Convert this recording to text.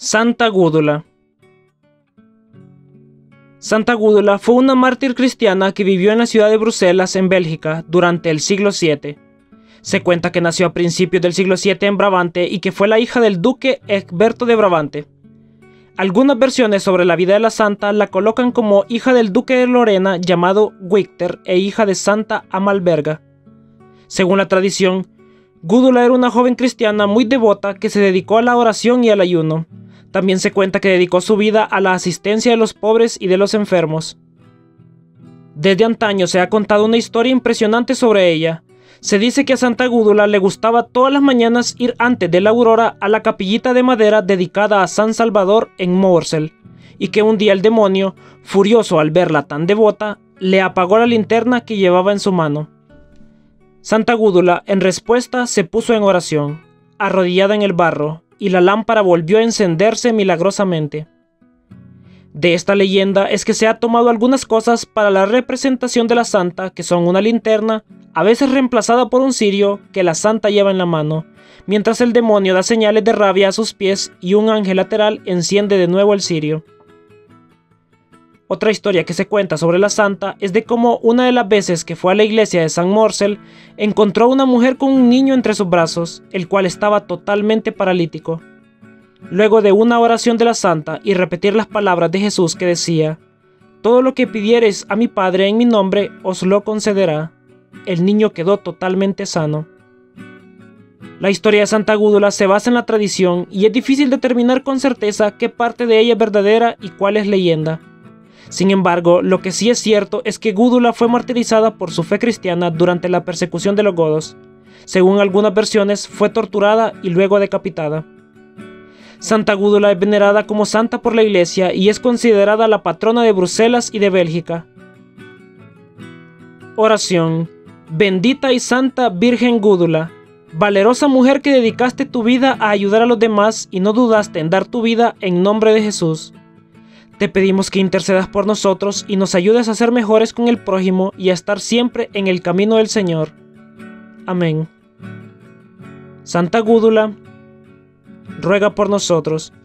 Santa Gúdula. Santa Gúdula fue una mártir cristiana que vivió en la ciudad de Bruselas, en Bélgica, durante el siglo VII. Se cuenta que nació a principios del siglo VII en Brabante y que fue la hija del duque Egberto de Brabante. Algunas versiones sobre la vida de la santa la colocan como hija del duque de Lorena llamado Wicter e hija de Santa Amalberga. Según la tradición, Gúdula era una joven cristiana muy devota que se dedicó a la oración y al ayuno. También se cuenta que dedicó su vida a la asistencia de los pobres y de los enfermos. Desde antaño se ha contado una historia impresionante sobre ella. Se dice que a Santa Gúdula le gustaba todas las mañanas ir antes de la aurora a la capillita de madera dedicada a San Salvador en Moorsel, y que un día el demonio, furioso al verla tan devota, le apagó la linterna que llevaba en su mano. Santa Gúdula, en respuesta, se puso en oración, arrodillada en el barro, y la lámpara volvió a encenderse milagrosamente. De esta leyenda es que se ha tomado algunas cosas para la representación de la santa, que son una linterna, a veces reemplazada por un cirio que la santa lleva en la mano, mientras el demonio da señales de rabia a sus pies y un ángel lateral enciende de nuevo el cirio. Otra historia que se cuenta sobre la santa es de cómo una de las veces que fue a la iglesia de San Moorsel encontró a una mujer con un niño entre sus brazos, el cual estaba totalmente paralítico. Luego de una oración de la santa y repetir las palabras de Jesús que decía: «Todo lo que pidiereis a mi Padre en mi nombre os lo concederá», el niño quedó totalmente sano. La historia de Santa Gúdula se basa en la tradición y es difícil determinar con certeza qué parte de ella es verdadera y cuál es leyenda. Sin embargo, lo que sí es cierto es que Gúdula fue martirizada por su fe cristiana durante la persecución de los godos. Según algunas versiones, fue torturada y luego decapitada. Santa Gúdula es venerada como santa por la Iglesia y es considerada la patrona de Bruselas y de Bélgica. Oración. Bendita y santa Virgen Gúdula, valerosa mujer que dedicaste tu vida a ayudar a los demás y no dudaste en dar tu vida en nombre de Jesús. Te pedimos que intercedas por nosotros y nos ayudes a ser mejores con el prójimo y a estar siempre en el camino del Señor. Amén. Santa Gúdula, ruega por nosotros.